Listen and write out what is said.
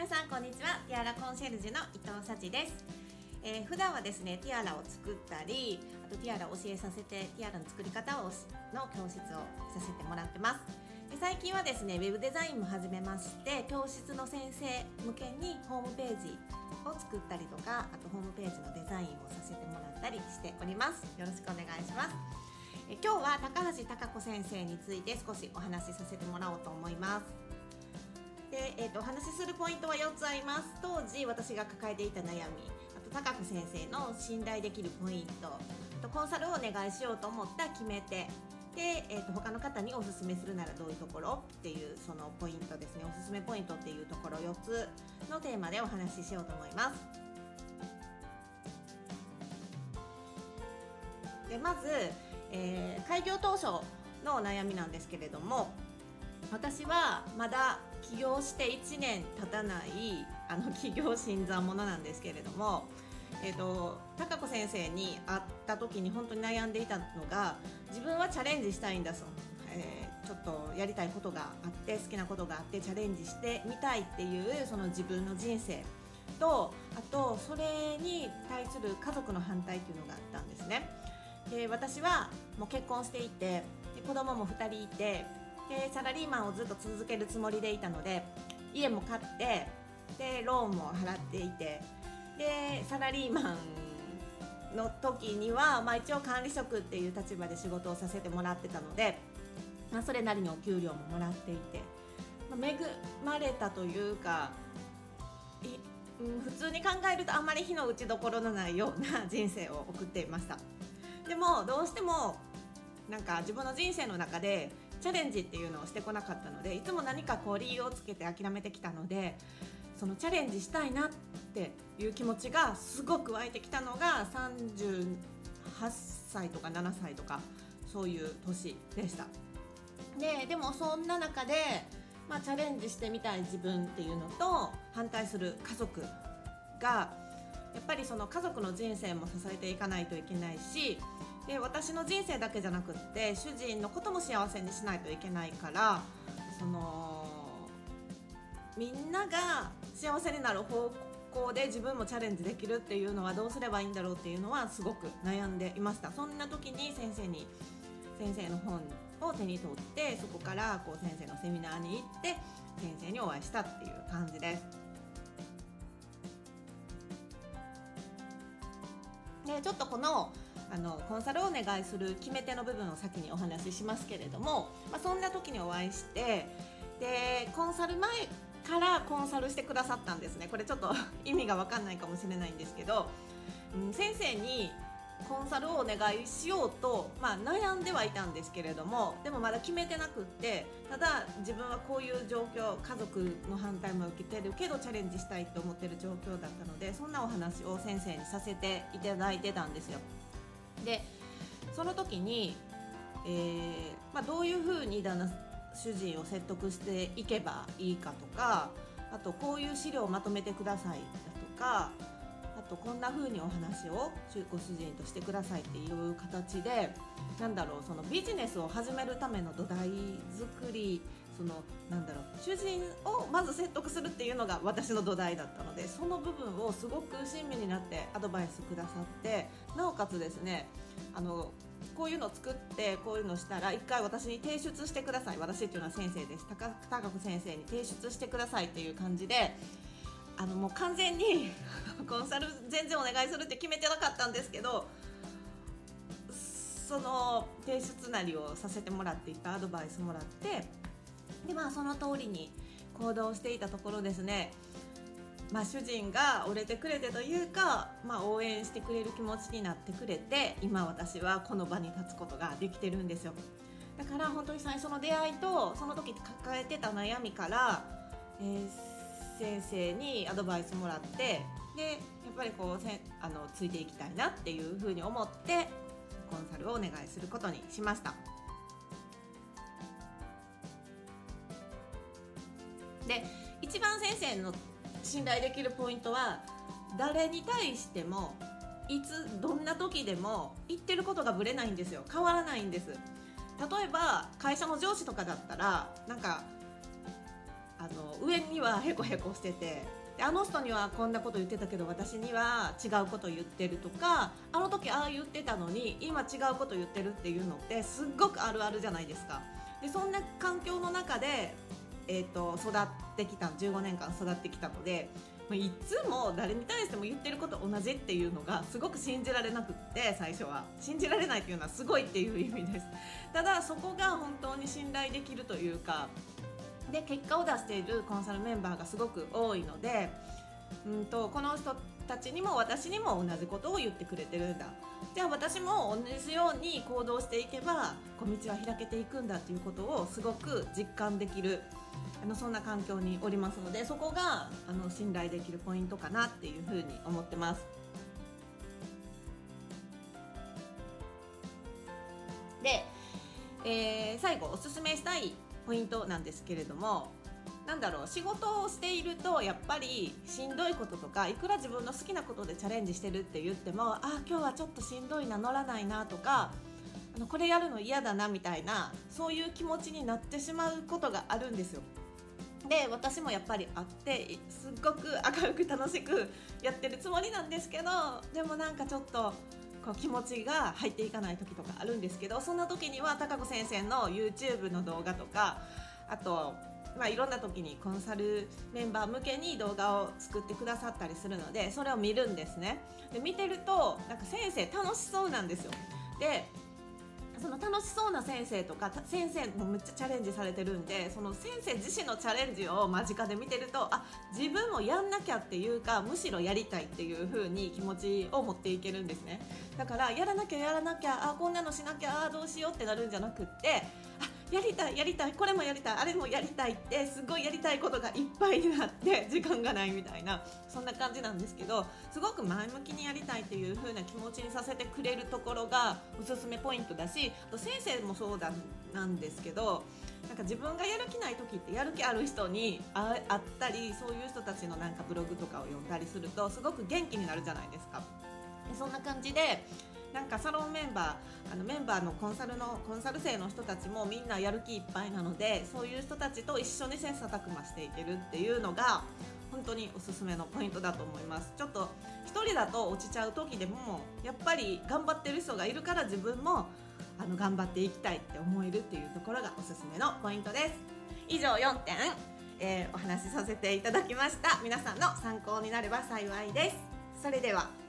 皆さんこんにちは。ティアラコンシェルジュの伊藤幸です。普段はですねティアラを作ったり、あとティアラを教えさせて、ティアラの作り方の教室をさせてもらってます。で最近はですねウェブデザインも始めまして、教室の先生向けにホームページを作ったりとか、あとホームページのデザインをさせてもらったりしております。よろしくお願いします。今日は高橋貴子先生について少しお話しさせてもらおうと思います。でお話しするポイントは4つあります。当時私が抱えていた悩み、あと高子先生の信頼できるポイント、あとコンサルをお願いしようと思った決め手で、他の方におすすめするならどういうところっていうそのポイントですね、おすすめポイントっていうところ4つのテーマでお話ししようと思います。でまず、開業当初のお悩みなんですけれども、私はまだ起業して1年経たない起業新参者なんですけれども、高子先生に会った時に本当に悩んでいたのが、自分はチャレンジしたいんだ、ちょっとやりたいことがあって、好きなことがあってチャレンジしてみたいっていうその自分の人生と、あとそれに対する家族の反対っていうのがあったんですね。で私はもう結婚していて、で子供も2人いて、でサラリーマンをずっと続けるつもりでいたので、家も買って、でローンも払っていて、でサラリーマンの時には、一応管理職っていう立場で仕事をさせてもらってたので、それなりにお給料ももらっていて、恵まれたというか、普通に考えるとあんまり火の打ちどころのないような人生を送っていました。でもどうしてもなんか自分の人生の中でチャレンジっていうのをしてこなかったので、いつも何か理由をつけて諦めてきたので、そのチャレンジしたいなっていう気持ちがすごく湧いてきたのが38歳とか7歳とかそういう年でした。でもそんな中で、チャレンジしてみたい自分っていうのと、反対する家族がやっぱりその家族の人生も支えていかないといけないし、で私の人生だけじゃなくって主人のことも幸せにしないといけないから、みんなが幸せになる方向で自分もチャレンジできるっていうのはどうすればいいんだろうっていうのはすごく悩んでいました。そんな時に先生の本を手に取って、そこから先生のセミナーに行って先生にお会いしたっていう感じです。でちょっとこのコンサルをお願いする決め手の部分を先にお話ししますけれども、そんな時にお会いして、でコンサル前からコンサルしてくださったんですね。これちょっと意味が分かんないかもしれないんですけど、先生にコンサルをお願いしようと、悩んではいたんですけれども、でもまだ決めてなくって、ただ自分はこういう状況、家族の反対も受けてるけどチャレンジしたいと思ってる状況だったので、そんなお話を先生にさせていただいてたんですよ。でその時に、どういうふうに主人を説得していけばいいかとか、あとこういう資料をまとめてくださいだとか、あとこんな風にお話をご主人としてくださいっていう形で、そのビジネスを始めるための土台作り、主人をまず説得するっていうのが私の土台だったので、その部分をすごく親身になってアドバイスくださって、なおかつですね、こういうのを作ってこういうのしたら一回私に提出してください、私っていうのは先生です、高子先生に提出してくださいっていう感じで、もう完全にコンサル全然お願いするって決めてなかったんですけど、その提出なりをさせてもらって、いっぱいアドバイスもらって、でその通りに行動していたところですね、主人が折れてくれてというか、応援してくれる気持ちになってくれて、今私はこの場に立つことができてるんですよ。だから本当に最初の出会いと、その時抱えてた悩みから、先生にアドバイスもらって、でやっぱりついていきたいなっていうふうに思ってコンサルをお願いすることにしました。で一番先生の信頼できるポイントは、誰に対してもいつどんな時でも言ってることがぶれないんですよ。変わらないんです。例えば会社の上司とかだったら、 上にはヘコヘコしてて、であの人にはこんなこと言ってたけど私には違うこと言ってるとか、あの時ああ言ってたのに今違うこと言ってるっていうのってすっごくあるあるじゃないですか。でそんな環境の中で、育ってきた15年間育ってきたので、いつも誰に対しても言ってること同じっていうのがすごく信じられなくって、最初は信じられないっていうのはすごいっていう意味です。ただそこが本当に信頼できるというか、で結果を出しているコンサルメンバーがすごく多いので、この人たちにも私にも同じことを言ってくれてるんだ、じゃあ私も同じように行動していけば道は開けていくんだということをすごく実感できる、そんな環境におりますので、そこが信頼できるポイントかなっていうふうに思ってます。で、最後おすすめしたいポイントなんですけれども、仕事をしているとやっぱりしんどいこととか、いくら自分の好きなことでチャレンジしてるって言っても、今日はちょっとしんどいな、乗らないなとか、これやるの嫌だなみたいな、そういう気持ちになってしまうことがあるんですよ。で私もやっぱりあって、すっごく明るく楽しくやってるつもりなんですけど、でもちょっと気持ちが入っていかない時とかあるんですけど、そんな時には高子先生の YouTube の動画とか、あといろんな時にコンサルメンバー向けに動画を作ってくださったりするので、それを見るんですね。で見てると先生楽しそうなんですよ。でその楽しそうな先生とか、先生もめっちゃチャレンジされてるんで、その先生自身のチャレンジを間近で見てると、自分もやんなきゃっていうか、むしろやりたいっていう風に気持ちを持っていけるんですね。だからやらなきゃ、こんなのしなきゃ、どうしようってなるんじゃなくって、やりたい、これもやりたい、あれもやりたいって、すごいやりたいことがいっぱいになって時間がないみたいな、そんな感じなんですけど、すごく前向きにやりたいっていう風な気持ちにさせてくれるところがおすすめポイントだし、先生もそうなんですけど、自分がやる気ない時って、やる気ある人に会ったり、そういう人たちのブログとかを読んだりするとすごく元気になるじゃないですか。そんな感じでサロンメンバーのコンサル生の人たちもみんなやる気いっぱいなので、そういう人たちと一緒に切磋琢磨していけるっていうのが本当におすすめのポイントだと思います。ちょっと一人だと落ちちゃう時でも、やっぱり頑張ってる人がいるから自分も頑張っていきたいって思えるっていうところがおすすめのポイントです。以上4点、お話しさせていただきました。皆さんの参考になれば幸いです。それでは。